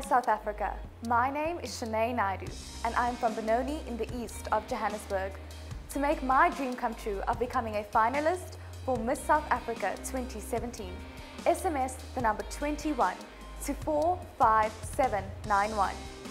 South Africa. My name is Shané Naidoo and I'm from Benoni in the east of Johannesburg. To make my dream come true of becoming a finalist for Miss South Africa 2017, SMS the number 21 to 45791.